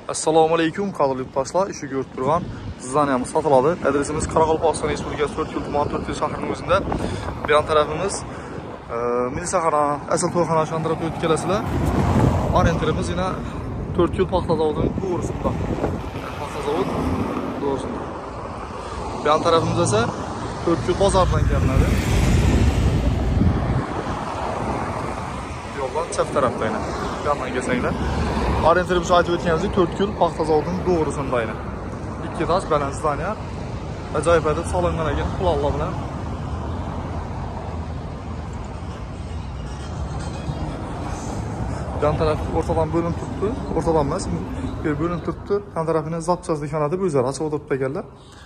Assalomu alaykum qadrli yurtdoshlar. Ishi ko'rib turgan zdaniyamiz sotiladi. Adresimiz Qoraqalpog'iston Respublikasi 4 tuman 4 shaharning o'zida. Bu yon tarafimiz Milisahara asl to'yxona shandirab o'tib kelasizlar. Orientirimiz yana 4 yil paxta zavodining to'g'risida. Paxta zavod to'g'risida. Bu yon tarafimiz esa 4 yil bozordan kelinadi. Yo'ldan chap tarafda yana. Bu yoqdan kelsanglar. Orientirimiz aytib o'tganimizdek 4 yil paxta zavodining to'g'risida yana. 2 etaj baland zdaniya. Ajoyib etib solingan ekan qulonlar bilan. Yan taraf ortadan bölünüp tuttu. Ortadan emas, bir bölünüp tuttu. Yan tarafına zapçazlıkxonada o'zlari açıq o'tirib ekanlar.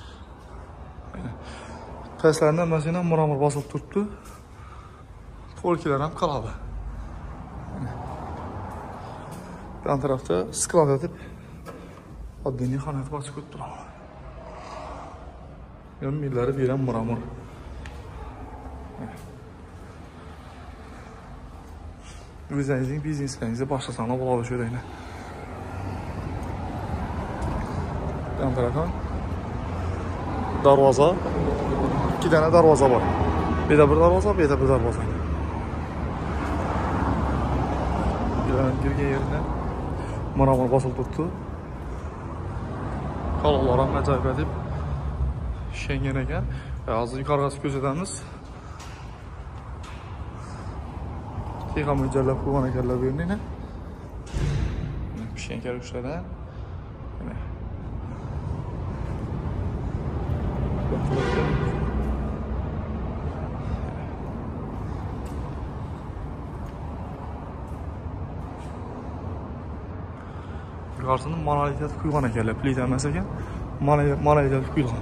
Pəslarindən məsələn muramur basılıb turibdi. Polkilar ham qoladi. Yan tarafda sklad etib oddiy xonat ochib o'tiradi. Yon millari berən muramur. O'zingizning bizneslaringizni boshlasangiz bo'ladi shu yerda. Yan tarafdan darvoza, 2 tane darvoza bor. Bu yerda bir darvoza, bu yerda bir darvoza. Girgan yerda muramur bosilib turibdi. Qaloqlar ham ajoyib deb shengan ekan. Hozir yuqoriga ko'rsatamiz. Texam mo'ljallab qo'ygan ekanlar bu yerni. Pishgan karushlardan. Mana. Yuqorisini monolitet qo'ygan ekanlar, plita emas ekan. Monolitet qo'ygan.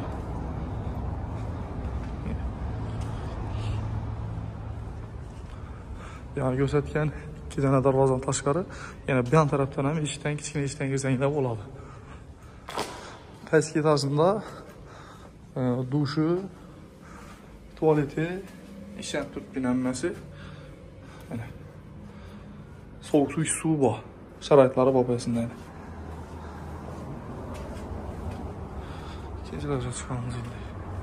Yani ko'rsatgan 2 tane darvozadan tashqari, yana bu yon tarafdan ham eshikdan kichkina eshikdan kirsanglar bo'ladi. Pastki etajda dushu, tualeti, ishlanib turibdi hammasi. Mana sovuq suv bor. Sharoitlari bor bo'lsinlar. Kechalarga chiqamiz endi.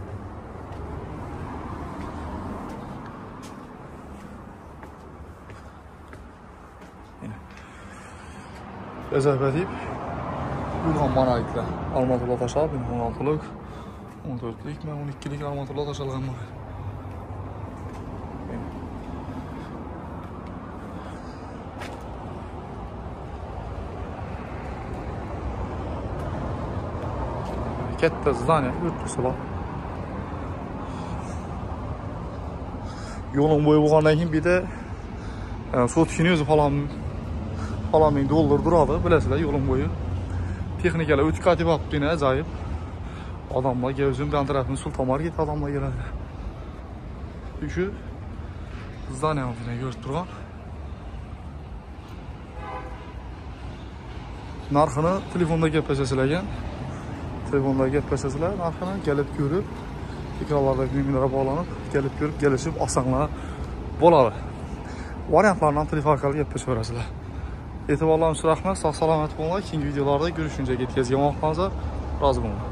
Ajoyib. Ulg'on monolitlar. Olmotida tashab, 16lik, 14lik, 12lik Olmotida tashalgan monolit. Katta zdaniya o'rtasi bor. Yo'lning bo'yi bo'lgandan keyin bir de sotkini o'zi $1000 duradi, bilasizlar, yo'lning bo'yi. Texnikalar o'tib ketib olibdi, ajoyib. Odamlar o'zim bu tarafini Sultonmarket odamlar keladi. Shu zdaniyani ko'rib turgan. Narxini telefonda gaplashasizlar. Telefonda gaplashasizlar, narxini kelib ko'rib, ekranlardagi nomerlarga bog'lanib, kelib ko'rib, kelishib osonlar bo'ladi. Variantlardan telefon orqali gaplashaverasizlar. E'tiborlaringiz uchun rahmat. Sog' salomat bo'linglar. Keyingi videolarda ko'rishguncha yetkazgan vaqtingizda rozi bo'ling.